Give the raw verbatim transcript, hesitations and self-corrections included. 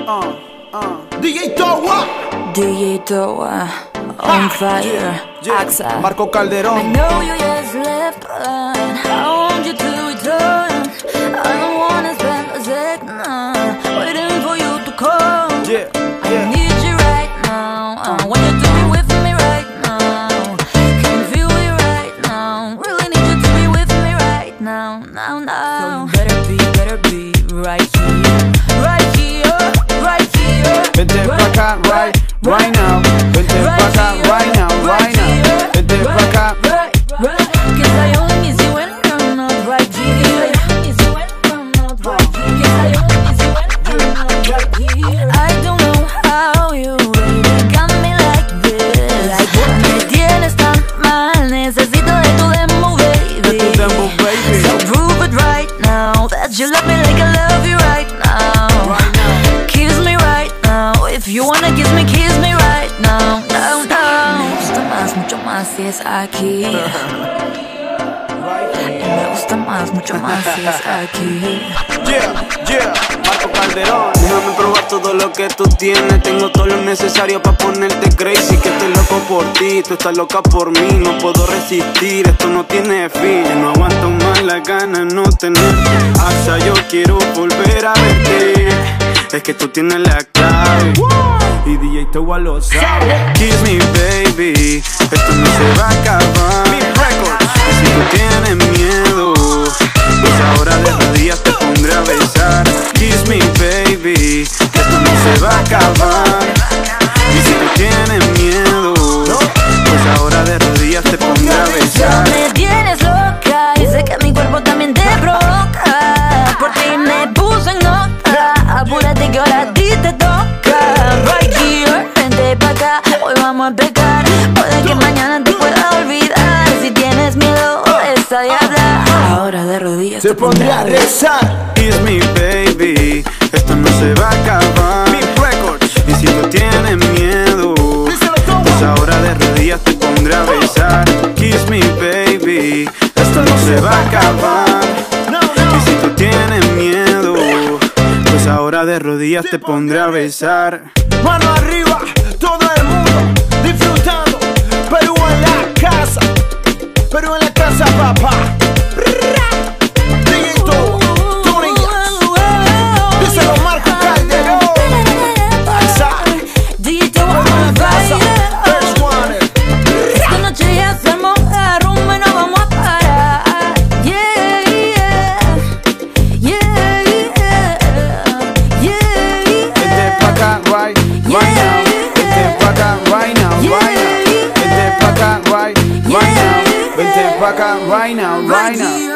Uh, uh. D J Towa, D J Towa, on fire, yeah, yeah. Axa. Marco I Calderón. know you just left, but I want you to return. I don't wanna spend a second waiting for you to come. Yeah, I yeah. need you right now. I want you to be with me right now. Can feel it right now. Really need you to be with me right now. Now, now. So you better be, better be right here, right here, right here. Vente pa' acá, right, right now. Vente pa' acá, right now, right now. Vente pa' acá. Right, right. Cause I only miss you when you're not right here. I miss you when you're not right here. Cause I only miss you when you're not right here. I don't know how you really got me like this. Me tienes tan mal, necesito de tu demo, baby. De tu demo, baby. So prove it right now that you love me like I love you right now. Right now. Kiss me right now. If you wanna kiss me, kiss me right now. No, no. Me gusta más, mucho más si es aquí. Me gusta más, mucho más si es aquí. Yeah, yeah, Marco Calderón. Déjame probar todo lo que tú tienes. Tengo todo lo necesario para ponerte crazy. Que estoy loco por ti, tú estás loca por mí. No puedo resistir, esto no tiene fin. Yo no aguanto más las ganas de no tenerte. Axa, yo quiero volver a verte. Es que tú tienes la clave y D J Towa lo sabe. Kiss me baby, esto no se va a acabar. Y si tú tienes miedo, pues ahora de rodillas te pondré a besar. Kiss me baby, esto no se va a acabar. Y si tú tienes miedo, pues ahora de rodillas te pondré a besar. Me tienes loca y sé que mi cuerpo también te provoca. Por ti me puse en nota. Apúrate que ahora a ti te toca. Right here, vente pa' acá. Hoy vamos a pecar. Puede que mañana te pueda olvidar. Si tienes miedo, esa de hablar. Ahora de rodillas te pondré a rezar. Kiss me baby, esto no se va a acabar. Y si tú tienes miedo, pues ahora de rodillas te pondré a besar. Kiss me baby, esto no se va a acabar. Y si tú tienes miedo, pues ahora de rodillas te pondré a besar. Mano arriba, todo el mundo disfrutando. Perú en la casa, Perú en la casa, papá. D J Towa, Turingas, díselo Marco Calderón. Axa, D J Towa on casa, fire. First One. Esta noche ya hacemos la rumba y no vamos a parar. Yeah, yeah, yeah, yeah, yeah. Vente pa' acá, right, right now. Vente pa' acá, right now, right now. Vente pa' acá, right, right now. Vente pa' acá, right now, right now.